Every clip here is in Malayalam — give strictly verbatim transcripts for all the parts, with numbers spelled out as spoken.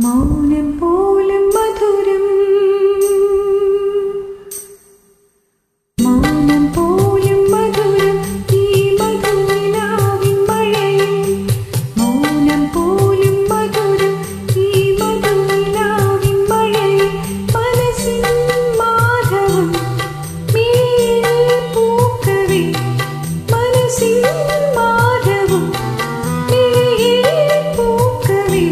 മൗനം പോലും മധുരം മൗനം പോലും മധുരം ഈ മധുനിലാവിൻ മഴയിൽ മൗനം പോലും മധുരം ഈ മധുനിലാവിൻ മഴയിൽ മനസ്സിൻ മാധവം മിഴിയിൽ പൂക്കവേ മനസ്സിൻ മാധവം മിഴിയിൽ പൂക്കവേ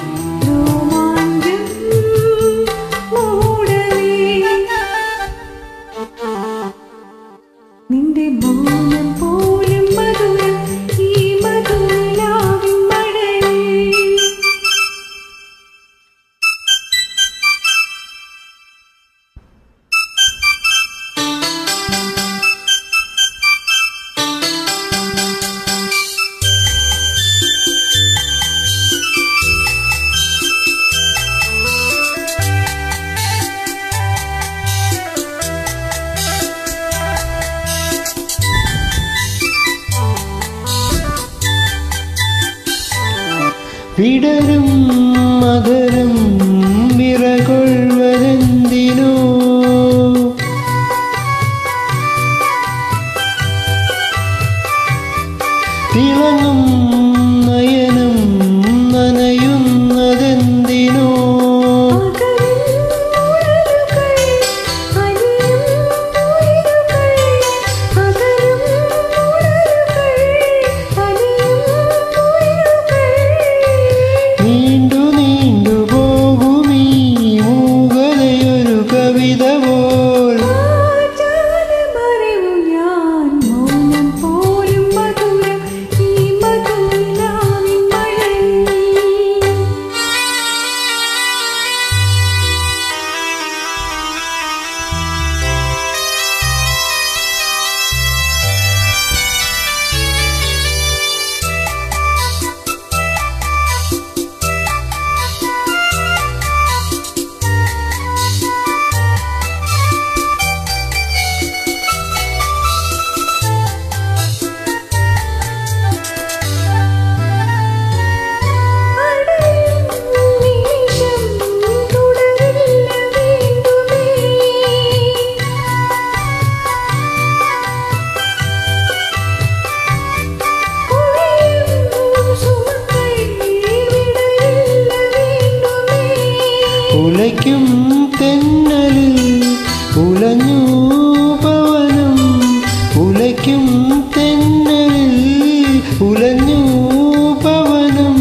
നിന്റെ മൗനം പോലും മധുരം ഈ മധുനിലാവിൻ മഴയിൽ വിടരും മകരം വിറകൊള്ളുവതെന്തിനോ തിളങ്ങും നയനം നനയുന്നതെന്തിനോ നീണ്ടു നീണ്ടു പോകുമീ മൂകതയൊരു കവിത പോൽ ഞാൻ മൗനം പോലും മധുരം ഈ മധുനിലാവിൻ മഴയിൽ ഉലയ്ക്കും തെന്നലിൽ ഉലഞ്ഞു പവനം ഉലയ്ക്കും തെന്നലിൽ ഉലഞ്ഞു പവനം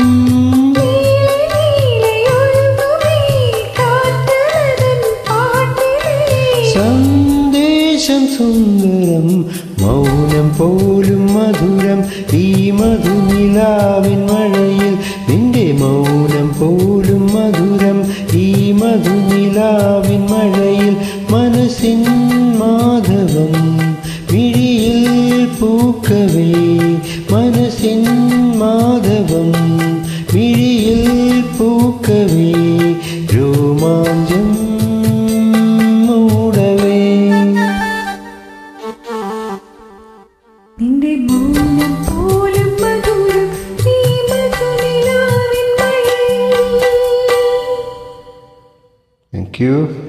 സന്ദേശം സുന്ദരം മൗനം പോലും മധുരം ഈ മധുനിലാവിൻ മഴയിൽ നിന്റെ മൗനം പോലും മധുരം ഈ മധുനിലാവിൻ മഴയിൽ മനസ്സിൻ മാധവം മിഴിയിൽ പൂക്കവേ മനസ്സിൻ മാധവം മിഴിയിൽ പൂക്കവേ രോമാഞ്ചം മൂടവേ നിന്റെ മൗനം പോലും മധുരം ഈ മധുനിലാവിൻ മഴയിൽ. Thank you.